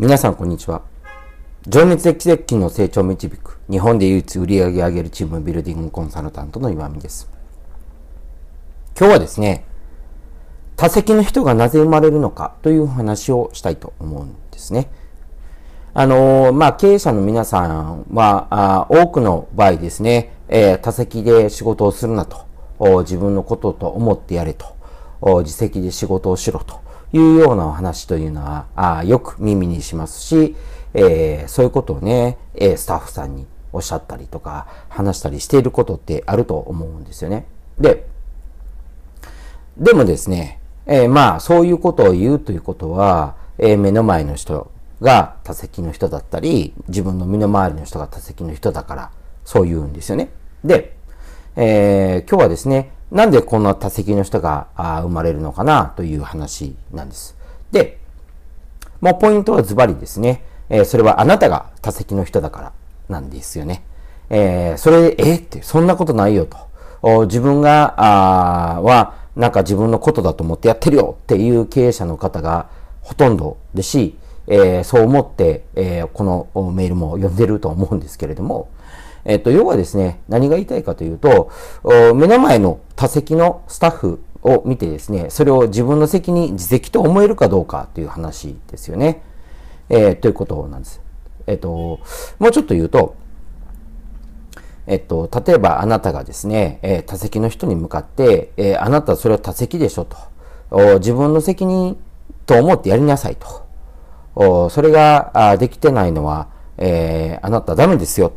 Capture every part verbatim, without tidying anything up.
皆さんこんにちは。情熱的奇跡の成長を導く日本で唯一売り上げ上げるチームビルディングコンサルタントの岩見です。今日はですね、多責の人がなぜ生まれるのかという話をしたいと思うんですね。あのー、まあ、経営者の皆さんは、あ多くの場合ですね、えー、多責で仕事をするなと、自分のことと思ってやれと、自責で仕事をしろというようなお話というのは、あよく耳にしますし、えー、そういうことをね、スタッフさんにおっしゃったりとか、話したりしていることってあると思うんですよね。で、でもですね、えー、まあ、そういうことを言うということは、えー、目の前の人が多責の人だったり、自分の身の回りの人が多責の人だから、そう言うんですよね。で、えー、今日はですね、なんでこんな多責の人が生まれるのかなという話なんです。で、もうポイントはズバリですね、えー、それはあなたが多責の人だからなんですよね。えー、それで、えー、って、そんなことないよと。自分が、あは、なんか自分のことだと思ってやってるよっていう経営者の方がほとんどですし、えー、そう思って、えー、このメールも読んでると思うんですけれども、えっと、要はですね、何が言いたいかというと、目の前の多責のスタッフを見てですね、それを自分の責任、自責と思えるかどうかという話ですよね。えー、ということなんです。えっと、もうちょっと言うと、えっと、例えばあなたがですね、えー、多責の人に向かって、えー、あなたそれは多責でしょと。自分の責任と思ってやりなさいと。それができてないのは、えー、あなたダメですよって、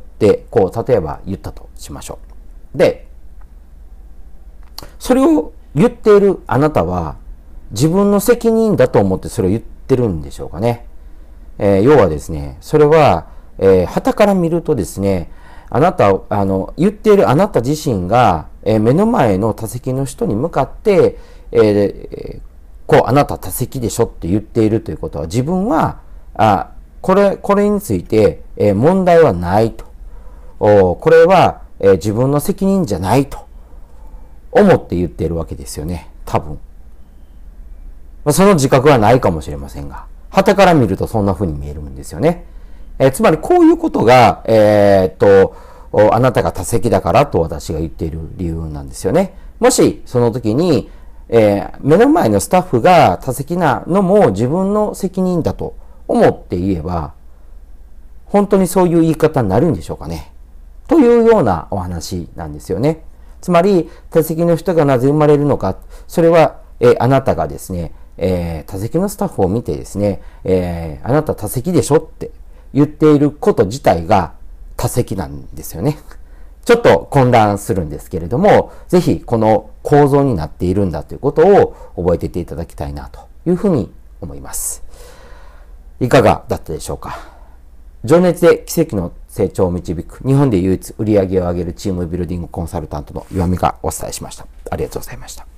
こう、例えば言ったとしましょう。で、それを言っているあなたは、自分の責任だと思ってそれを言ってるんでしょうかね。えー、要はですね、それは、えー、傍から見るとですね、あなた、あの、言っているあなた自身が、えー、目の前の多責の人に向かって、えー、こう、あなた多責でしょって言っているということは、自分は、あ、これ、これについて、えー、問題はないと。おこれは、えー、自分の責任じゃないと思って言っているわけですよね。多分。まあ、その自覚はないかもしれませんが、傍から見るとそんな風に見えるんですよね。えー、つまりこういうことが、えー、っと、あなたが多責だからと私が言っている理由なんですよね。もし、その時に、えー、目の前のスタッフが多責なのも自分の責任だと思って言えば、本当にそういう言い方になるんでしょうかね。というようなお話なんですよね。つまり、多責の人がなぜ生まれるのか、それは、えー、あなたがですね、えー、多責のスタッフを見てですね、えー、あなた多責でしょって言っていること自体が多責なんですよね。ちょっと混乱するんですけれども、ぜひこの構造になっているんだということを覚えていていただきたいなというふうに思います。いかがだったでしょうか。情熱で奇跡の成長を導く日本で唯一売り上げを上げるチームビルディングコンサルタントの岩見がお伝えしました。ありがとうございました。